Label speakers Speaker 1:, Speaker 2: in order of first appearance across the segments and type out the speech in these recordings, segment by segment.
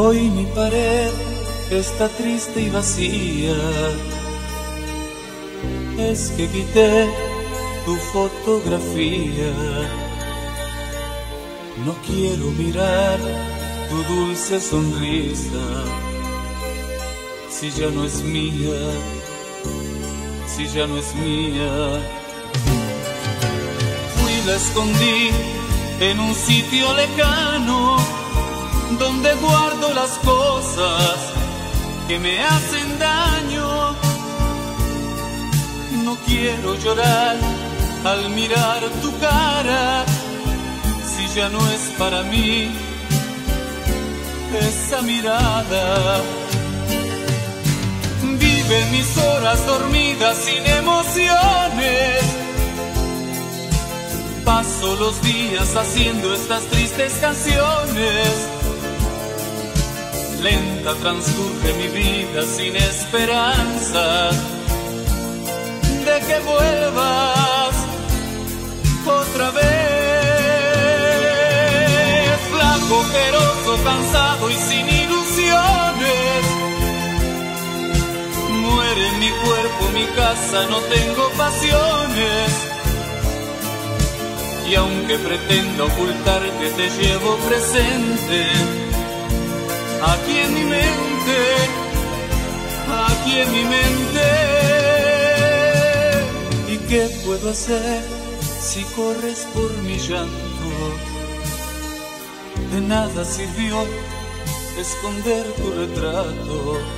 Speaker 1: Hoy mi pared está triste y vacía. Es que quité tu fotografía. No quiero mirar tu dulce sonrisa. Si ya no es mía, si ya no es mía. Fui y la escondí en un sitio lejano, donde guardo las cosas que me hacen daño. No quiero llorar al mirar tu cara, si ya no es para mí esa mirada. Vive mis horas dormidas sin emociones. Paso los días haciendo estas tristes canciones. Lenta transcurre mi vida sin esperanza de que vuelvas otra vez. Flaco, ojeroso, cansado y sin ilusiones. Muere mi cuerpo, mi casa, no tengo pasiones. Y aunque pretendo ocultarte, te llevo presente, aquí en mi mente, aquí en mi mente. ¿Y qué puedo hacer si corres por mi llanto? De nada sirvió esconder tu retrato,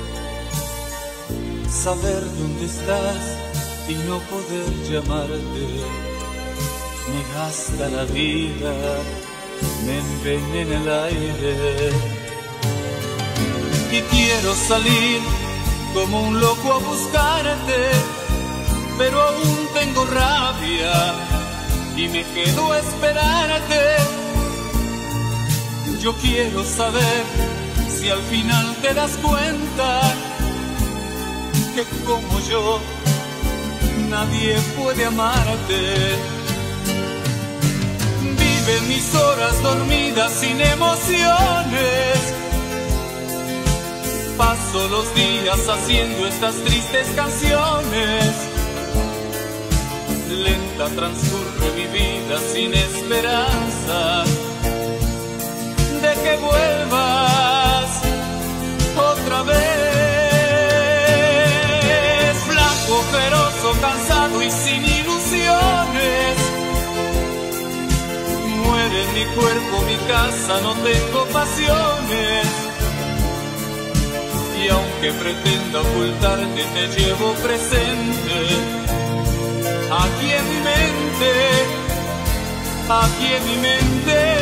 Speaker 1: saber dónde estás y no poder llamarte. Me gasta la vida, me envenena el aire. Y quiero salir como un loco a buscarte, pero aún tengo rabia y me quedo a esperarte. Yo quiero saber si al final te das cuenta que como yo nadie puede amarte. Vive mis horas dormidas sin emociones. Paso los días haciendo estas tristes canciones. Lenta transcurre mi vida sin esperanza de que vuelvas otra vez. Flaco, ojeroso, cansado y sin ilusiones. Muere mi cuerpo, mi casa, no tengo pasiones. Y aunque pretenda ocultarte, te llevo presente, aquí en mi mente, aquí en mi mente.